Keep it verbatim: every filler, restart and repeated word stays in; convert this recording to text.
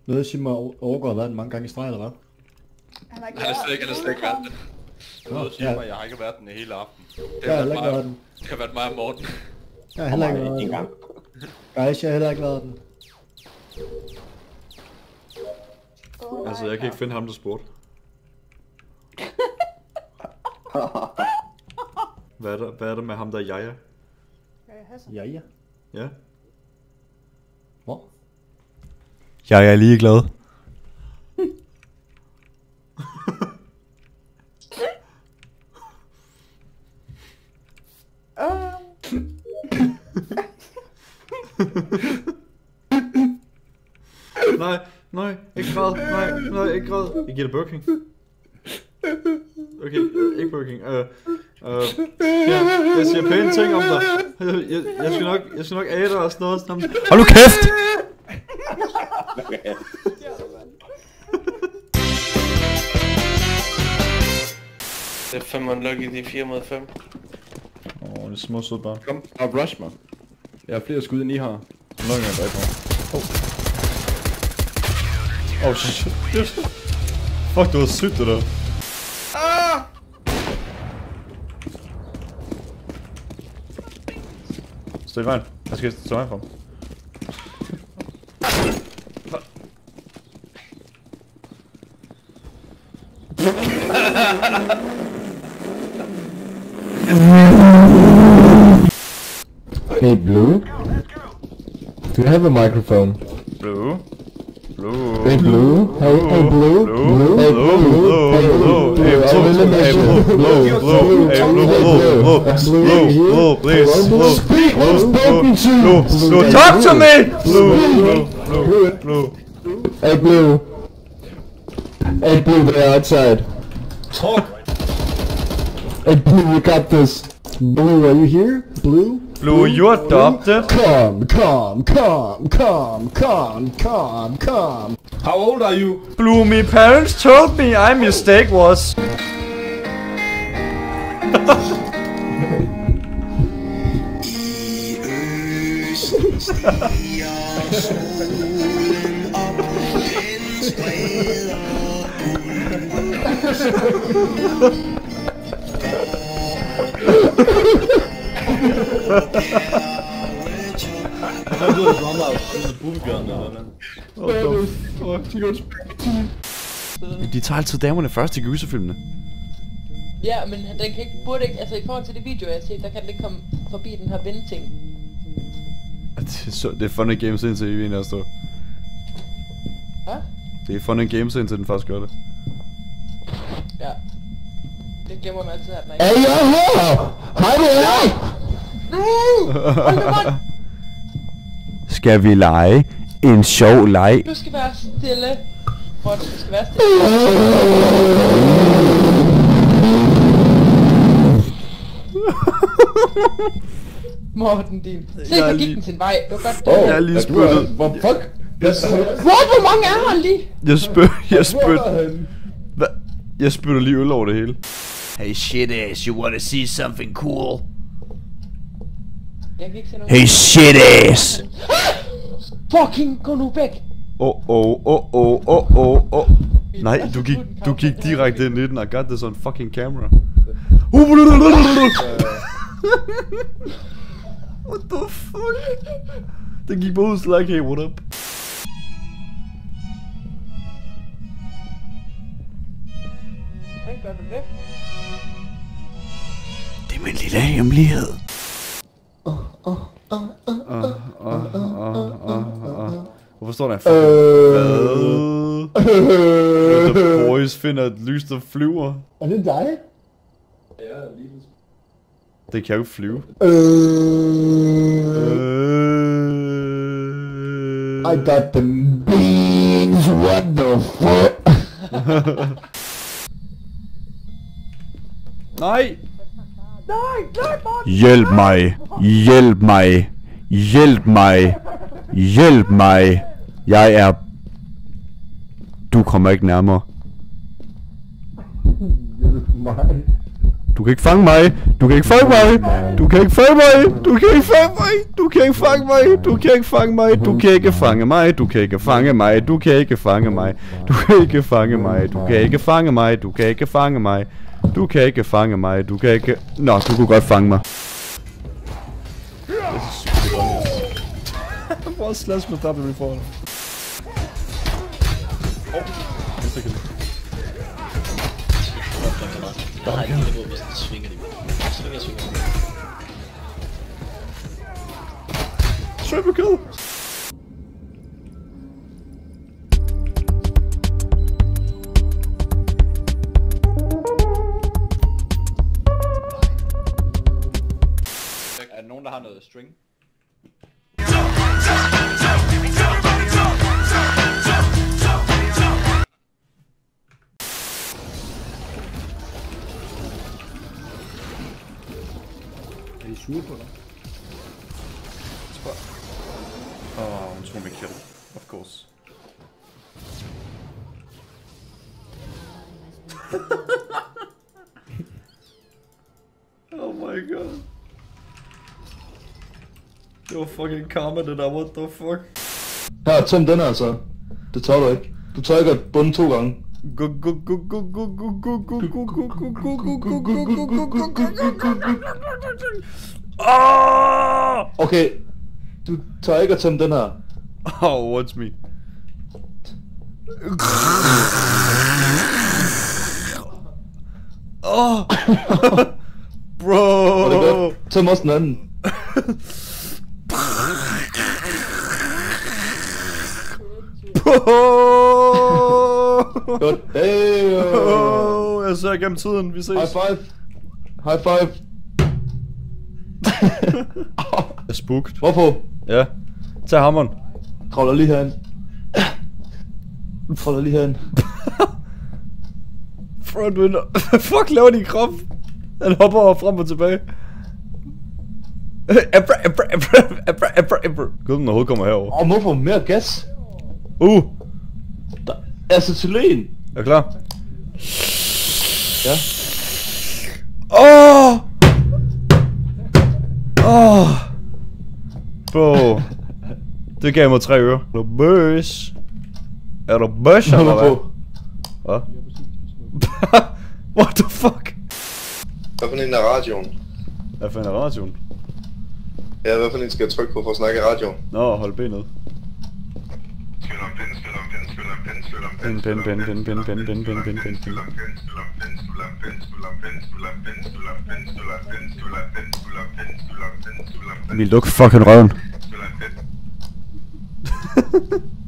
Noget siger mig, Orker har været den mange gange i streg, eller hvad? Han har slet ikke, han har slet ikke været det. Noget siger mig, jeg har ikke været den i hele aften. Det Jeg har heller ikke været den. Det har været mig og Morten. Jeg har heller ikke været den. Guys, jeg har heller ikke været den. Altså, jeg kan ikke finde ham, der spurgte. Hvad er der, hvad er der med ham, der er Jaja? Ja, ja. Ja? Hvor? Jeg er ligeglad. Nej, nej, ikke græd, nej, nej, ikke græd. Jeg giver dig Burger King. Okay, uh, ikke Burger King. Uh, uh, ja, jeg siger pæne ting om dig. Jeg, jeg, jeg skal nok, jeg skal nok æde dig og sådan noget. Sådan. Hold nu kæft! Det er fem unlucky, de er fire mod fem. Åh, oh, det er små sødt bare. Kom, og rush mig. Jeg har flere skud end I har. Så nok jeg dig på. Åh, oh, shit. Fuck, det var sygt det der. Ah! Stå i vejen. Jeg skal stå i vejen frem. Hey, Blue? Do you have a microphone? Blue? Blue? Hey, Blue? Hey, hey, Blue? Blue? Hey, Blue? Blue? Hey, Blue? Hey, Blue? Blue? Blue? Hey, Blue? Blue? Blue? Blue? Please? Blue? Blue? Blue? Blue? Talk to me! Blue? Blue? Blue? Blue? Hey, Blue? Hey, Blue, they're outside. Talk! Hey, Blue, we got this. Blue, are you here? Blue? Blue, you're adopted. Come, come, come, come, come, come, come. How old are you? Blue, my parents told me my mistake was... De tager altid damerne først i gyserfilmene. Ja, men den kan ikke, burde ikke, altså i forhold til det video, jeg har set, der kan den ikke komme forbi den her vendting. Det er, så, det er funny games indtil I egentlig står. Hvad? Det er funny games indtil den først gør det. Ja. Det glemmer man altid, at man ikke... Hey, jeg er her! Hej, det er! Skal vi lege en sjov leg? Du skal være stille. Hvor du skal være stille. Morten din. Se, så gik den sin vej. Det var godt. Oh, jeg er lige spyttet. Hvor fuck? Hvor, hvor mange er her lige? Jeg spytter, jeg spytter. Hvad? Jeg spytter lige øl over det hele. Hey shit ass, you wanna see something cool? Jeg kan ikke se nogen. Hey shit ass! Fucking, gå nu væk! Åh, åh, åh, åh, åh, åh, åh. Nej, du gik, du gik direkte ind i den. I got this on fucking camera. What the fuck? Det gik bare ud så like, hey, what up? Hvordan gør du det? Det er min lille hemmelighed. Åh, åh, åh, åh, åh, åh, åh. Hvorfor står der en fucking... Hvad? The boys finder et lys, der flyver. Er det dig? Ja, lige Det kan jo ikke flyve. I got them beans, what the fuck? Nej! Nej, nej, Morten! Hjælp mig! Hjælp mig! Hjælp mig! Hjælp mig! Jeg er... Du kommer ikke nærmere. Hjælp mig. Du kan ikke fange mig. Du kan ikke fange mig. Du kan ikke fange mig. Du kan ikke fange mig. Du kan ikke fange mig. Du kan ikke fange mig. Du kan ikke fange mig. Du kan ikke fange mig. Du kan ikke fange mig. Du kan ikke fange mig. Du kan ikke fange mig. Du kan ikke fange mig. Du kan ikke fange mig. Du kan ikke. Nå, du kunne godt fange mig. Bare slash med double reform. Der har jeg ikke niveau, hvis den svinger lige. Svinger, svinger. Triple kill! Er der nogen, der har noget string? Er I sure på dig? Oh, hun tror mig kill. Of course. Oh my god. Det var fucking karma det der, what the fuck? Her, tøm den her så. Det tør du ikke. Du trykker bunden to gange. Okay. Du tør ikke at tømme den her. Oh, watch me. Oh. Bro. Tøm også den anden. Godt. Hey, oh, jeg ser gennem tiden, vi ses. High five. High five. Jeg er spooked. Hvorfor? Ja. Tag hammeren. Kravler lige herind. Kravler lige herind. Front window. Fuck laver din krop? Han hopper over frem og tilbage. Ebra, ebra, ebra, ebra, ebra, ebra. Gud, den overhovedet kommer herover. Åh, oh, hvorfor mere gas? Uh. Der er acetylen. Er du klar? Ja. Åh! Åh! Bro. Det gav mig tre ører. Er du bøs? Er du bøs eller hvad? Hvad? What the fuck? Hvad for en er radioen? Hvad for en er radioen? Ja, hvad for en skal jeg trykke på for at snakke i radioen? Nå, hold benet. Spil om pen, spil om pen, spil om pen, spil om Pen, pen, pen, pen, pen, pen, pen, pen, pen, pen, spil om pen, spil om pen, spil om pen, spil om pen, spil om pen, spil om pen, spil om pen, spil om pen, spil om pen, spil om pen, spil om pen. Vi lukker fucking røven. Spil om pen.